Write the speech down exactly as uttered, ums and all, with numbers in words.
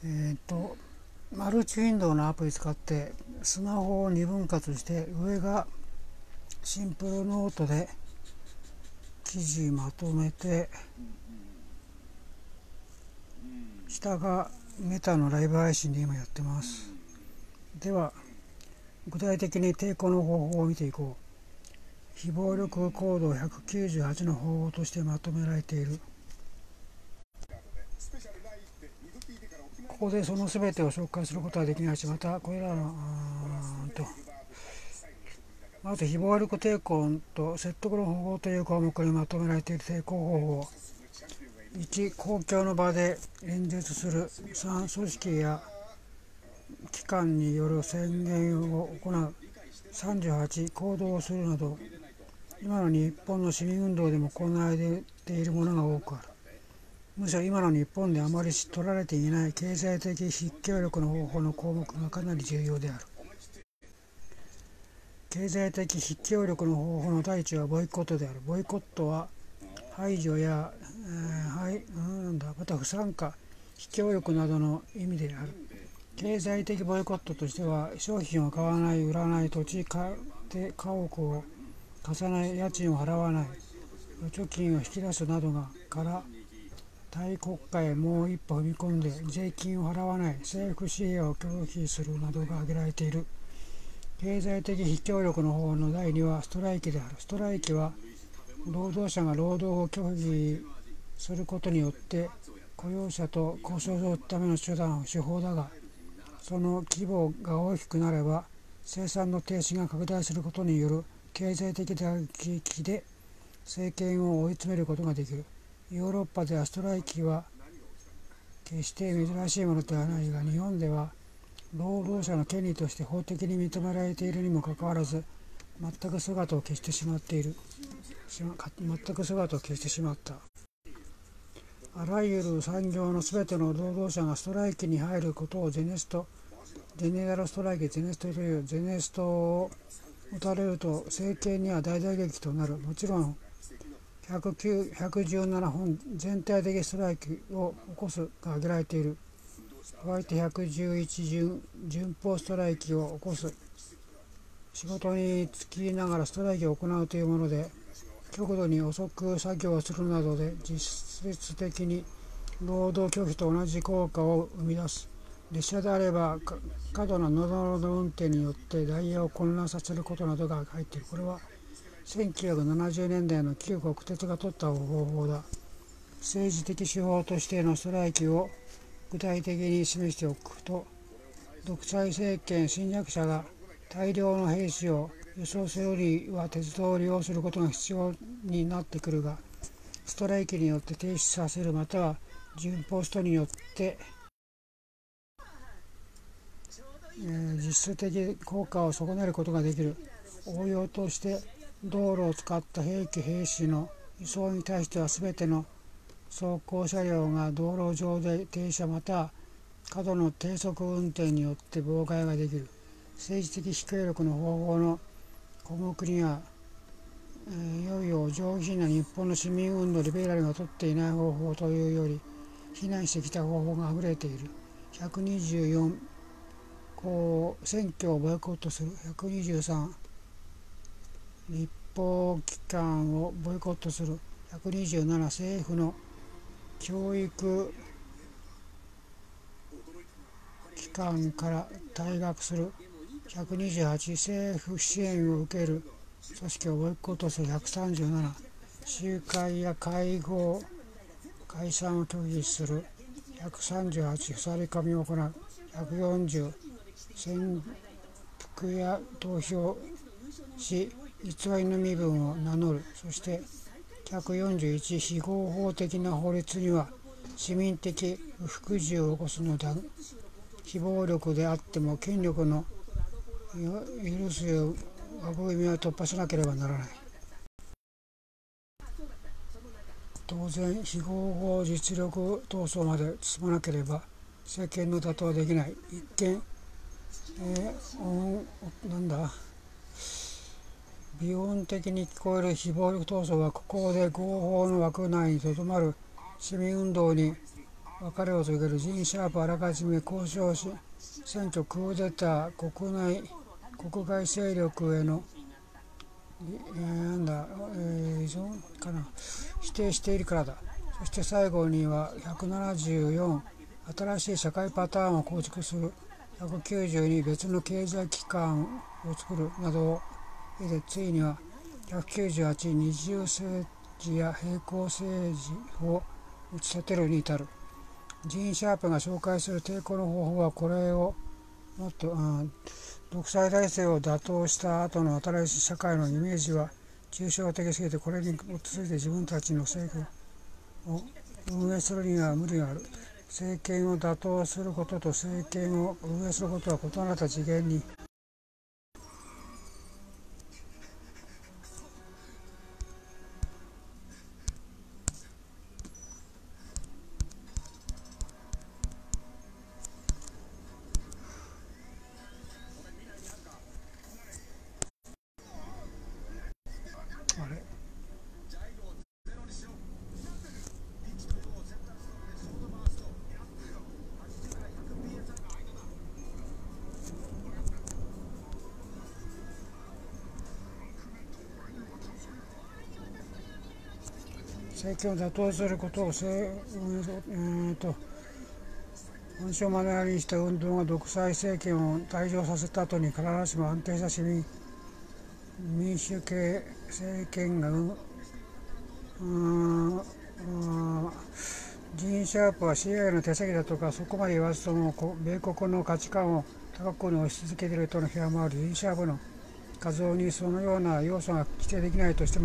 えっとマルチウィンドウのアプリ使ってスマホをにぶん割して、上がシンプルノートで記事まとめて、下がメタのライブ配信で今やってます。では具体的に抵抗の方法を見ていこう。非暴力行動ひゃくきゅうじゅうはちの方法としてまとめられている。ここでその全てを紹介することはできないし、またこれらのとまず非暴力抵抗と説得の方法という項目にまとめられている抵抗方法。いち、公共の場で演説する。さん、組織や機関による宣言を行う。さんじゅうはち、行動をするなど、今の日本の市民運動でも行われているものが多くある。むしろ今の日本であまり取られていない経済的非協力の方法の項目がかなり重要である。経済的非協力の方法の第一はボイコットである。ボイコットは排除や、えーはいうん、なんだまた不参加、非協力などの意味である。経済的ボイコットとしては、商品を買わない、売らない、土地で家屋を貸さない、家賃を払わない、預貯金を引き出すなどがから対国家へもう一歩踏み込んで税金を払わない、政府支援を拒否するなどが挙げられている。経済的非協力の方のだいにはストライキである。ストライキは労働者が労働を拒否することによって雇用者と交渉するための手段手法だが、その規模が大きくなれば生産の停止が拡大することによる経済的打撃で政権を追い詰めることができる。ヨーロッパではストライキは決して珍しいものではないが、日本では労働者の権利として法的に認められているにもかかわらず、全く姿を消してしまっている全く姿を消してしまった。あらゆる産業のすべての労働者がストライキに入ることをゼネストゼネラルストライキゼネストという。ゼネストを打たれると政権には大打撃となる。もちろんひゃくきゅう、ひゃくじゅうななほん全体的ストライキを起こすが挙げられている。加えてひゃくじゅういち順順法ストライキを起こす。仕事に就きながらストライキを行うというもので、極度に遅く作業をするなどで実質的に労働拒否と同じ効果を生み出す。列車であれば過度なノロノロ運転によってダイヤを混乱させることなどが入っている。これはせんきゅうひゃくななじゅうねんだいの旧国鉄が取った方法だ。政治的手法としてのストライキを具体的に示しておくと、独裁政権侵略者が大量の兵士を輸送するよりは鉄道を利用することが必要になってくるが、ストライキによって停止させる、または順法ストによって、えー、実質的効果を損ねることができる。応用として道路を使った兵器兵士の輸送に対しては、すべての走行車両が道路上で停車または過度の低速運転によって妨害ができる。政治的非協力の方法の項目には、えー、いよいよ上品な日本の市民運動リベラルが取っていない方法というより非難してきた方法があふれている。ひゃくにじゅうよん、こう選挙をボイコットする。ひゃくにじゅうさん、立法機関をボイコットする。ひゃくにじゅうなな、政府の教育機関から退学する。ひゃくにじゅうはち、政府支援を受ける組織をボイコットする。ひゃくさんじゅうなな、集会や会合解散を拒否する。ひゃくさんじゅうはち、ふさり込みを行う。ひゃくよんじゅう、潜伏や投票し偽りの身分を名乗る。そしてひゃくよんじゅういち、非合法的な法律には市民的不服従を起こすのだ。非暴力であっても権力の許す枠組みを突破しなければならない。当然非合法実力闘争まで進まなければ政権の打倒はできない。一見、えー、なんだ微音的に聞こえる非暴力闘争は、ここで合法の枠内にとどまる市民運動に別れを告げる。ジーン・シャープあらかじめ交渉し、選挙クーデター、国内国外勢力への、えー、なんだ、えー、依存かな否定しているからだ。そして最後にはひゃくななじゅうよん、新しい社会パターンを構築する。ひゃくきゅうじゅうに、別の経済機関を作るなどを経て、ついにはひゃくきゅうじゅうはち、二重政治や平行政治を打ち立てるに至る。ジーン・シャープが紹介する抵抗の方法は、これをもっと、うん、独裁体制を打倒した後の新しい社会のイメージは抽象的すぎて、これに基づいて自分たちの政府を運営するには無理がある。政権を打倒することと政権を運営することは異なった次元にあれ政権を打倒することを政運営と本性を目の当たりにした運動が独裁政権を退場させた後に、必ずしも安定した市民民主系政権がうーんジーン・シャープは シーアイエー の手先だとか、そこまで言わずとも米国の価値観を高くに押し続けているとの批判もある。ジーン・シャープの画像にそのような要素が規定できないとしても、